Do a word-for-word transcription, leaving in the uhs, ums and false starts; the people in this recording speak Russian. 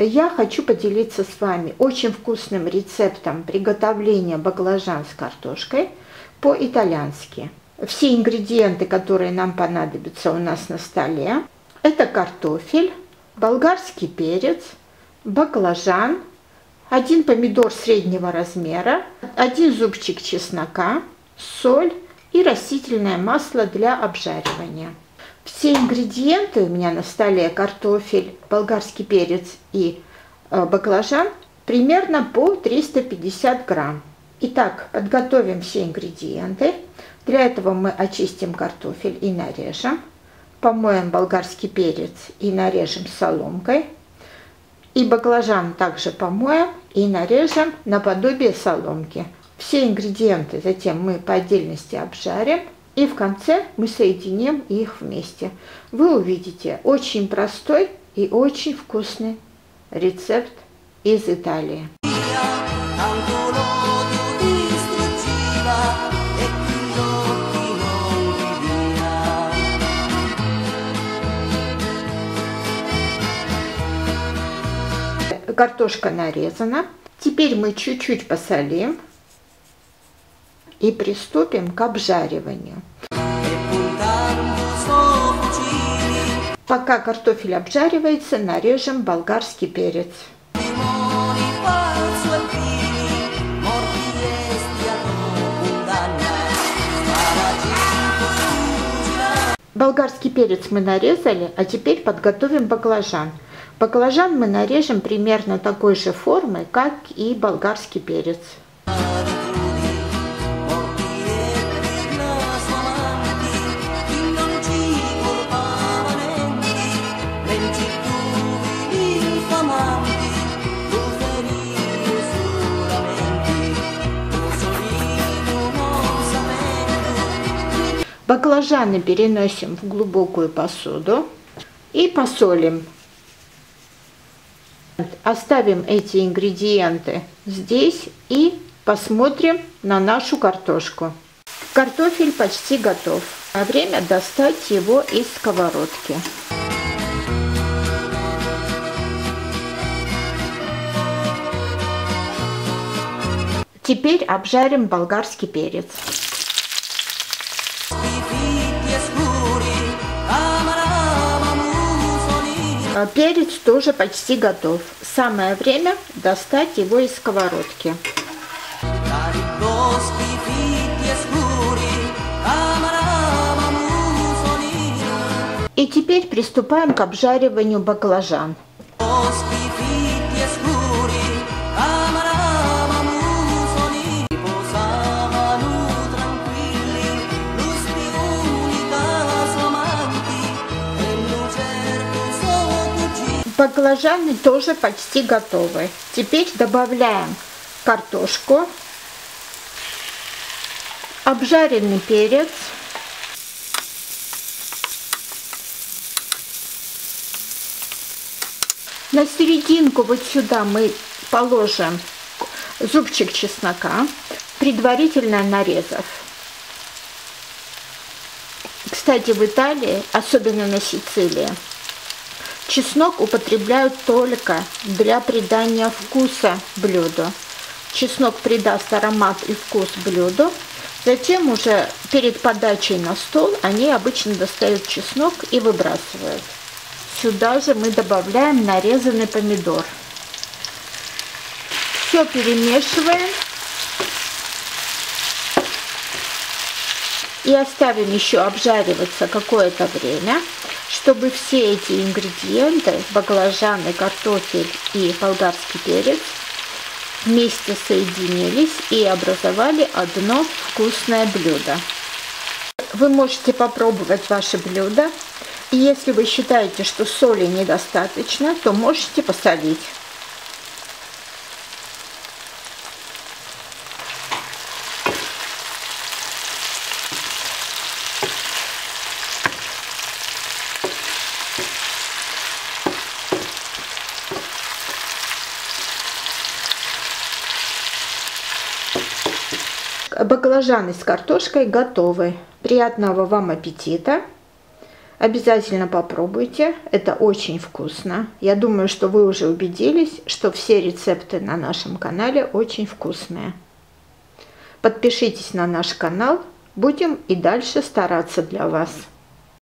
я хочу поделиться с вами очень вкусным рецептом приготовления баклажан с картошкой по-итальянски. Все ингредиенты, которые нам понадобятся у нас на столе, это картофель, болгарский перец, баклажан, один помидор среднего размера, один зубчик чеснока, соль и растительное масло для обжаривания. Все ингредиенты у меня на столе: картофель, болгарский перец и э, баклажан, примерно по триста пятьдесят грамм. Итак, подготовим все ингредиенты. Для этого мы очистим картофель и нарежем. Помоем болгарский перец и нарежем соломкой. И баклажан также помоем и нарежем наподобие соломки. Все ингредиенты затем мы по отдельности обжарим. И в конце мы соединим их вместе. Вы увидите очень простой и очень вкусный рецепт из Италии. Картошка нарезана. Теперь мы чуть-чуть посолим и приступим к обжариванию. Пока картофель обжаривается, нарежем болгарский перец. Болгарский перец мы нарезали, а теперь подготовим баклажан. Баклажан мы нарежем примерно такой же формы, как и болгарский перец. Баклажаны переносим в глубокую посуду и посолим. Оставим эти ингредиенты здесь и посмотрим на нашу картошку. Картофель почти готов. А время достать его из сковородки. Теперь обжарим болгарский перец. Перец тоже почти готов. Самое время достать его из сковородки. И теперь приступаем к обжариванию баклажан. Баклажаны тоже почти готовы. Теперь добавляем картошку, обжаренный перец, на серединку вот сюда мы положим зубчик чеснока, предварительно нарезав. Кстати, в Италии, особенно на Сицилии, чеснок употребляют только для придания вкуса блюду. Чеснок придаст аромат и вкус блюду. Затем уже перед подачей на стол они обычно достают чеснок и выбрасывают. Сюда же мы добавляем нарезанный помидор. Все перемешиваем. И оставим еще обжариваться какое-то время, чтобы все эти ингредиенты, баклажаны, картофель и болгарский перец, вместе соединились и образовали одно вкусное блюдо. Вы можете попробовать ваше блюдо, и если вы считаете, что соли недостаточно, то можете посолить. Баклажаны с картошкой готовы. Приятного вам аппетита! Обязательно попробуйте, это очень вкусно. Я думаю, что вы уже убедились, что все рецепты на нашем канале очень вкусные. Подпишитесь на наш канал, будем и дальше стараться для вас.